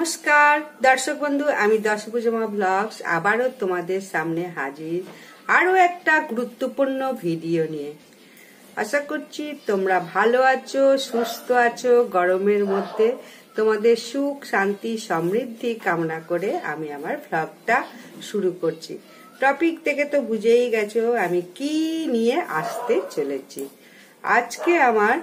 নমস্কার দর্শক বন্ধু, আমি দশভুজা ব্লগস আবারও তোমাদের সামনে হাজির আরো একটা গুরুত্বপূর্ণ ভিডিও নিয়ে। আশা করছি তোমরা ভালো আছো, সুস্থ আছো। গরমের মধ্যে তোমাদের সুখ, শান্তি, সমৃদ্ধি কামনা করে আমি আমার ব্লগটা শুরু করছি। টপিক থেকে তো বুঝেই গেছো আমি কি নিয়ে আসতে চলেছি। আজকে আমার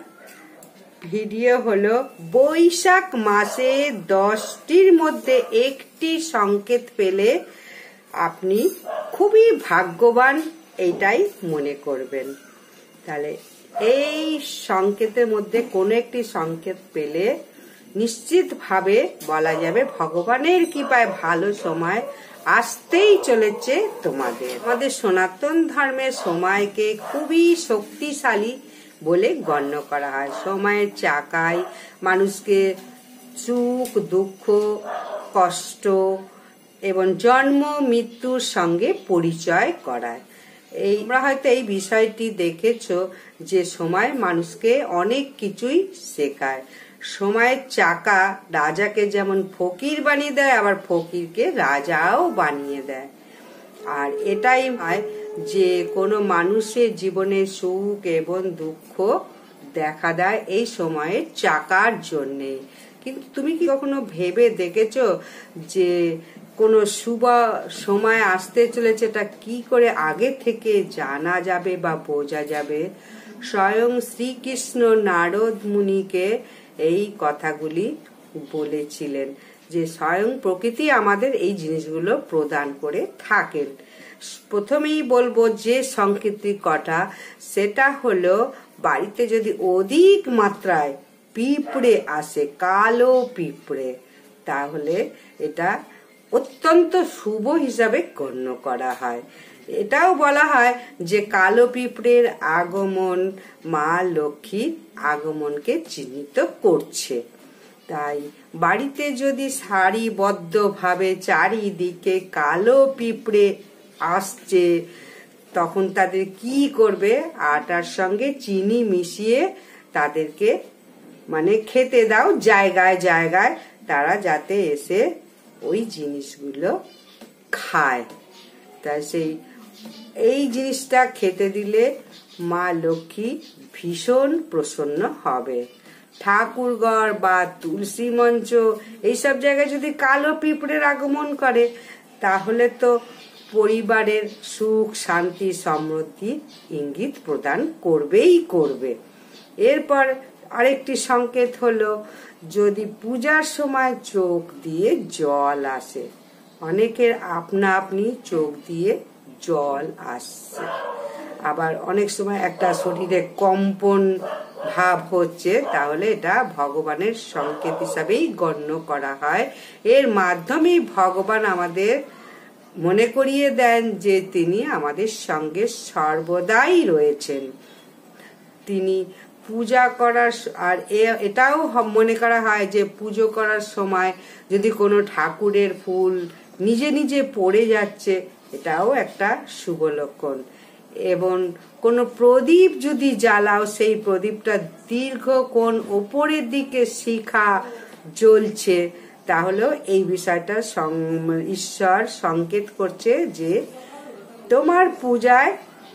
ভিডিও হলো বৈশাখ মাসে 10টির মধ্যে একটি সংকেত পেলে আপনি খুবই ভাগ্যবান, এইটাই মনে করবেন। তাহলে এই সংকেতের মধ্যে কোনো একটি সংকেত পেলে নিশ্চিতভাবে বলা যাবে ভগবানের কৃপায় ভালো সময় আসতেই চলেছে তোমাদের। আমাদের সনাতন ধর্মের সময়কে খুবই শক্তিশালী বলে গণ্য করা হয়। সময়ের চাকায় মানুষকে সুখ, দুঃখ, কষ্ট এবং জন্ম মৃত্যুর সঙ্গে পরিচয় করায়। তোমরা হয়তো এই বিষয়টি দেখেছো যে সময় মানুষকে অনেক কিছুই শেখায়। সময়ের চাকা রাজাকে যেমন ফকির বানিয়ে দেয়, আবার ফকিরকে রাজাও বানিয়ে দেয়। আর এটাই হয় যে কোনো মানুষের জীবনে সুখ এবং দুঃখ দেখা দেয় এই সময়ের চাকার জন্যে। কিন্তু তুমি কি কখনো ভেবে দেখেছো যে কোনো শুভ সময় আসতে চলেছে, এটা কি করে আগে থেকে জানা যাবে বা বোঝা যাবে? স্বয়ং শ্রীকৃষ্ণ নারদ মুনিকে এই কথাগুলি বলেছিলেন যে স্বয়ং প্রকৃতি আমাদের এই জিনিসগুলো প্রদান করে থাকেন। প্রথমেই বলবো যে সংকেতটি কটা, সেটা হলো বাড়িতে যদি অধিক মাত্রায় পিঁপড়ে আসে, কালো পিঁপড়ে, তাহলে এটা অত্যন্ত শুভ হিসাবে গণ্য করা হয়। এটাও বলা হয় যে কালো পিঁপড়ের আগমন মা লক্ষ্মীর আগমনকে চিহ্নিত করছে। তাই বাড়িতে যদি সারিবদ্ধভাবে চারিদিকে কালো পিঁপড়ে আসছে, তখন তাদের কি করবে? আটার সঙ্গে চিনি মিশিয়ে তাদেরকে খেতে দাও জায়গায় জায়গায়, তারা যাতে এসে ওই জিনিসগুলো খায়। তাই এই জিনিসটা খেতে দিলে মা লক্ষ্মী ভীষণ প্রসন্ন হবে। ঠাকুরঘর বা তুলসী মঞ্চ এইসব জায়গায় যদি কালো পিঁপড়ের আগমন করে, তাহলে তো পরিবারের সুখ, শান্তি, সমৃদ্ধি ইঙ্গিত প্রদান করবেই করবে। এরপর আরেকটি সংকেত হলো যদি পূজার সময় চোখ দিয়ে জল আসে। অনেকের আপনা আপনি চোখ দিয়ে জল আসছে, আবার অনেক সময় একটা শরীরে কম্পন ভাব হচ্ছে, তাহলে এটা ভগবানের সংকেত হিসাবেই গণ্য করা হয়। এর মাধ্যমেই ভগবান আমাদের মনে করিয়ে দেন যে তিনি আমাদের সঙ্গে সর্বদাই রয়েছেন। তিনি পূজা করার আর এটাও মনে করা হয় যে পুজো করার সময় যদি কোনো ঠাকুরের ফুল নিজে নিজে পড়ে যাচ্ছে, এটাও একটা শুভ লক্ষণ। এবং কোনো প্রদীপ যদি জ্বালাও, সেই প্রদীপটা দীর্ঘক্ষণ ওপরের দিকে শিখা জ্বলছে, তাহলেও এই বিষয়টা ঈশ্বর সংকেত করছে যে তোমার পূজায়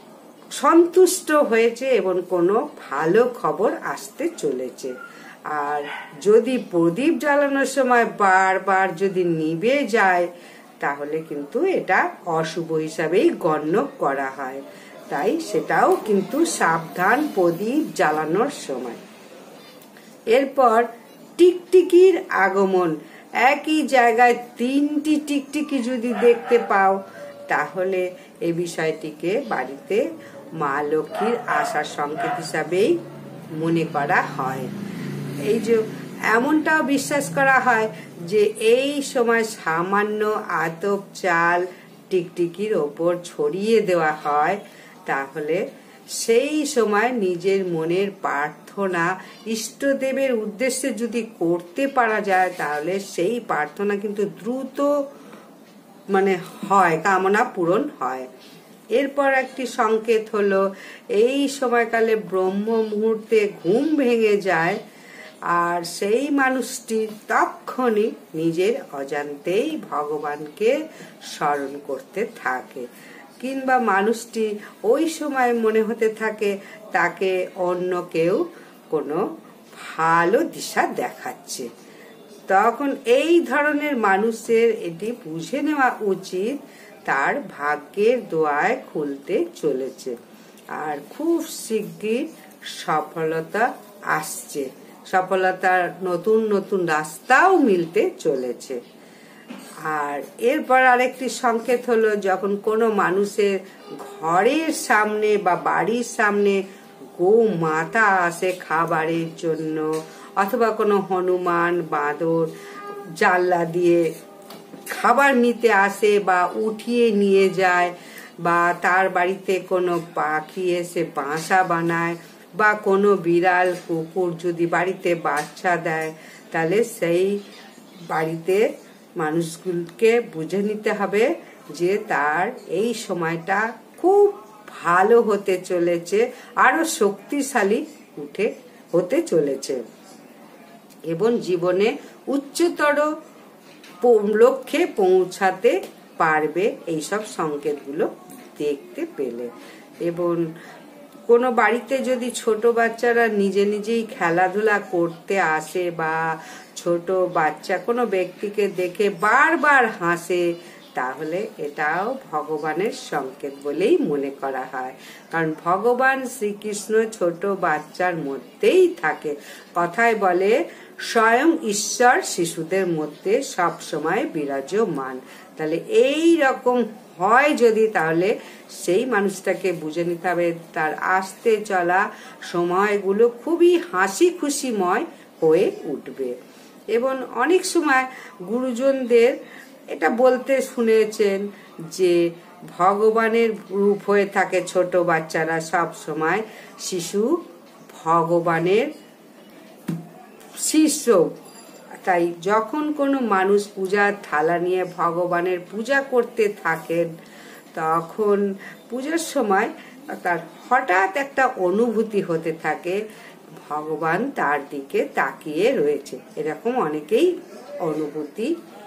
সন্তুষ্ট হয়েছে এবং কোনো ভালো খবর আসতে চলেছে। আর যদি প্রদীপ জ্বালানোর সময় বারবার যদি নিভে যায়, তাহলে কিন্তু এটা অশুভ হিসাবেই গণ্য করা হয়। তাই সেটাও কিন্তু সাবধান প্রদীপ জ্বালানোর সময়। এরপর টিকটিকির আগমন। একই জায়গায় 3টি টিকটিকি যদি দেখতে পাও, তাহলে এই বিষয়টিকে বাড়িতে মা লক্ষ্মীর আসার সংকেত হিসাবেই মনে করা হয়। এই যে এমনটাও বিশ্বাস করা হয় যে এই সময় সামান্য আতপ চাল টিকটিকির ওপর ছড়িয়ে দেওয়া হয়, তাহলে সেই সময় নিজের মনের প্রার্থনা ইষ্টদেবের উদ্দেশ্যে যদি করতে পারা যায়, তাহলে সেই প্রার্থনা কিন্তু দ্রুত হয়, কামনা পূরণ হয়। এরপর একটি সংকেত হলো এই সময়কালে ব্রহ্ম মুহূর্তে ঘুম ভেঙে যায়, আর সেই মানুষটি তখনই নিজের অজান্তেই ভগবানকে স্মরণ করতে থাকে, কিংবা মানুষটি ওই সময় মনে হতে থাকে তাকে অন্য কেউ কোনো ভালো দিশা দেখাচ্ছে। তখন এই ধরনের মানুষের এটি বুঝে নেওয়া উচিত তার ভাগ্যের দোয়ায় খুলতে চলেছে, আর খুব শিগগির সফলতা আসছে, সফলতার নতুন নতুন রাস্তাও মিলতে চলেছে। আর এরপর আরেকটি সংকেত হলো, যখন কোনো মানুষের ঘরের সামনে বা বাড়ির সামনে গো মাতা আসে খাবারের জন্য, অথবা কোনো হনুমান বাঁদর জানলা দিয়ে খাবার নিতে আসে বা উঠিয়ে নিয়ে যায়, বা তার বাড়িতে কোনো পাখি এসে বাসা বানায়, বা কোনো বিড়াল কুকুর যদি বাড়িতে বাচ্চা দেয়, তাহলে সেই বাড়িতে মানুষগুলোকে বুঝে নিতে হবে যে তার এই সময়টা খুব ভালো হতে চলেছে, আরো শক্তিশালী হতে চলেছে, এবং জীবনে উচ্চতর লক্ষ্যে পৌঁছাতে পারবে এইসব সংকেতগুলো দেখতে পেলে। এবং কোনো বাড়িতে যদি ছোট বাচ্চারা নিজে নিজেই খেলাধুলা করতে আসে, বা ছোট বাচ্চা কোনো ব্যক্তিকে দেখে বারবার হাসে, তাহলে এটাও ভগবানের সংকেত বলেই মনে করা হয়। কারণ ভগবান শ্রীকৃষ্ণ ছোট বাচ্চার মধ্যেই থাকে। কথায় বলে স্বয়ং ঈশ্বর শিশুদের মধ্যে সব সময় বিরাজমান। তাহলে এই রকম হয় যদি, তাহলে সেই মানুষটাকে বুঝে নিতে হবে তার আসতে চলা সময়গুলো খুবই হাসি খুশিময় হয়ে উঠবে। এবং অনেক সময় গুরুজনদের এটা বলতে শুনেছেন যে ভগবানের রূপ হয়ে থাকে ছোট বাচ্চারা সব সময়, শিশু ভগবানের শিষ্য। তাই যখন কোনো মানুষ পূজার থালা নিয়ে ভগবানের পূজা করতে থাকেন, তখন পূজার সময় তার হঠাৎ একটা অনুভূতি হতে থাকে ভগবান তার দিকে তাকিয়ে রয়েছে। এরকম অনেকেই অনুভূতি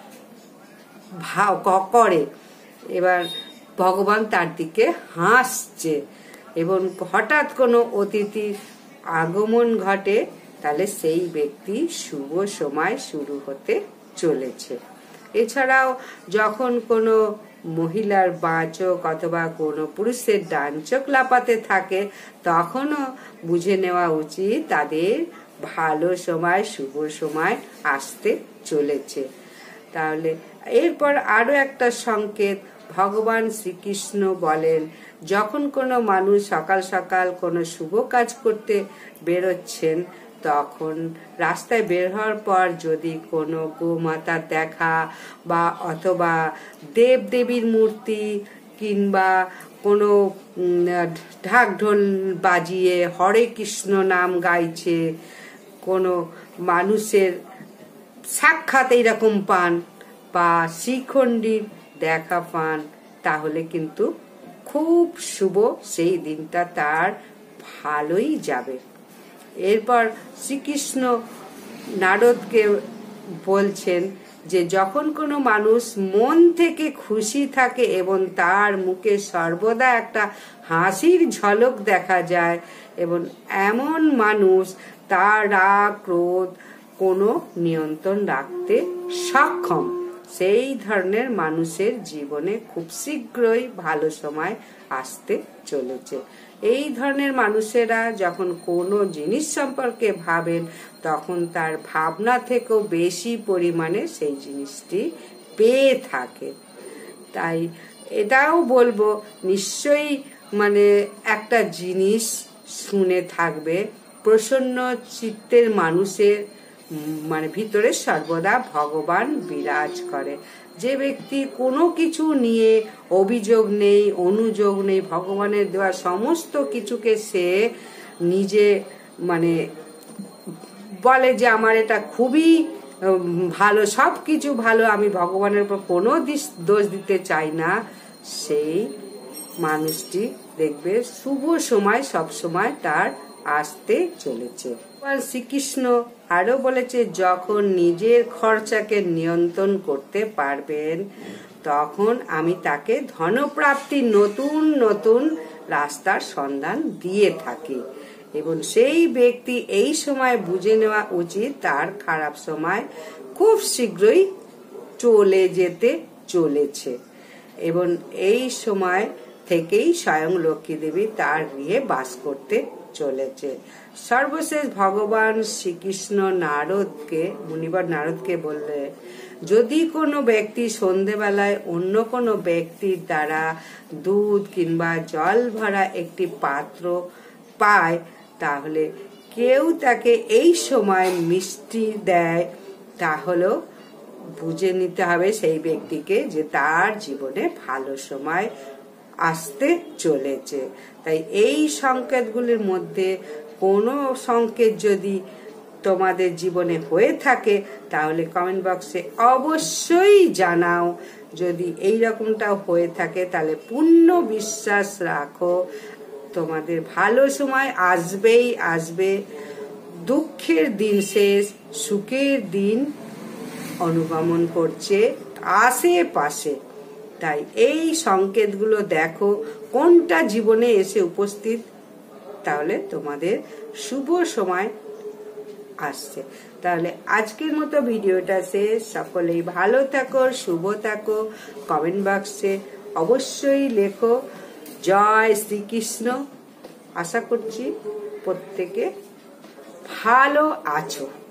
করে, এবার ভগবান তার দিকে হাসছে, এবং হঠাৎ কোনো অতিথির আগমন ঘটে, তাহলে সেই ব্যক্তি শুভ সময় শুরু হতে চলেছে। এছাড়াও যখন কোনো মহিলার বাঁচক অথবা কোনো পুরুষের ডান চোখ লাপাতে থাকে, তখনও বুঝে নেওয়া উচিত তাদের ভালো সময় শুভ সময় আসতে চলেছে। তাহলে এরপর আরো একটা সংকেত, ভগবান শ্রীকৃষ্ণ বলেন যখন কোনো মানুষ সকাল সকাল কোনো শুভ কাজ করতে বেরোচ্ছেন, তখন রাস্তায় বের হওয়ার পর যদি কোনো গোমাতার দেখা, বা অথবা দেব দেবীর মূর্তি, কিংবা কোনো ঢাক ঢোল বাজিয়ে হরে কৃষ্ণ নাম গাইছে কোনো মানুষের সাক্ষাৎ এইরকম পান, বা শ্রীখণ্ডীর দেখা পান, তাহলে কিন্তু খুব শুভ, সেই দিনটা তার ভালোই যাবে। এরপর শ্রীকৃষ্ণ নারদকে বলছেন যে যখন কোনো মানুষ মন থেকে খুশি থাকে এবং তার মুখে সর্বদা একটা হাসির ঝলক দেখা যায়, এবং এমন মানুষ তার রাগ ক্রোধ কোনো নিয়ন্ত্রণ রাখতে সক্ষম, সেই ধরনের মানুষের জীবনে খুব শীঘ্রই ভালো সময় আসতে চলেছে। এই ধরনের মানুষেরা যখন কোনো জিনিস সম্পর্কে ভাবেন, তখন তার ভাবনা থেকেও বেশি পরিমাণে সেই জিনিসটি পেয়ে থাকে। তাই এটাও বলবো, নিশ্চয়ই একটা জিনিস শুনে থাকবে, প্রসন্ন চিত্তের মানুষের ভিতরে সর্বদা ভগবান বিরাজ করে। যে ব্যক্তি কোনো কিছু নিয়ে অভিযোগ নেই, অনুযোগ নেই, ভগবানের দেওয়া সমস্ত কিছুকে সে নিজে বলে যে আমার এটা খুবই ভালো, সবকিছু ভালো, আমি ভগবানের উপর কোনো দোষ দিতে চাই না, সেই মানুষটি দেখবে শুভ সময় সব সময় তার আসতে চলেছে। ভগবান শ্রীকৃষ্ণ আরো বলেছে, যখন নিজের খরচাকে নিয়ন্ত্রণ করতে পারবেন তখন আমি তাকে ধনপ্রাপ্তির নতুন নতুন রাস্তার সন্ধান দিয়ে থাকি এবং সেই ব্যক্তি এই সময় বুঝে নেওয়া উচিত তার খারাপ সময় খুব শীঘ্রই চলে যেতে চলেছে এবং এই সময় থেকেই স্বয়ং লক্ষ্মী দেবী তার গৃহে বাস করতে চলেছে। সর্বশেষ ভগবান শ্রীকৃষ্ণ মুনিবর নারদকে বললে, যদি কোনো ব্যক্তি সন্ধেবেলায় অন্য কোনো ব্যক্তির দ্বারা দুধ কিংবা জল ভরা একটি পাত্র পায় তাহলে কেউ তাকে এই সময় মিষ্টি দেয়, তাহলেও বুঝে নিতে হবে সেই ব্যক্তিকে যে তার জীবনে ভালো সময় আসতে চলেছে। তাই এই সংকেতগুলির মধ্যে কোনো সংকেত যদি তোমাদের জীবনে হয়ে থাকে তাহলে কমেন্ট বক্সে অবশ্যই জানাও। যদি এই রকমটা হয়ে থাকে তাহলে পূর্ণ বিশ্বাস রাখো তোমাদের ভালো সময় আসবেই আসবে। দুঃখের দিন শেষ, সুখের দিন অনুগমন করছে আশেপাশে। তাই এই সংকেতগুলো দেখো কোনটা জীবনে এসে উপস্থিত, তাহলে তোমাদের শুভ সময় আসছে। তাহলে আজকের মতো ভিডিওটা শেষ। সকলেই ভালো থাকো, শুভ থাকো। কমেন্ট বক্সে অবশ্যই লেখো জয় শ্রীকৃষ্ণ। আশা করছি প্রত্যেকে ভালো আছো।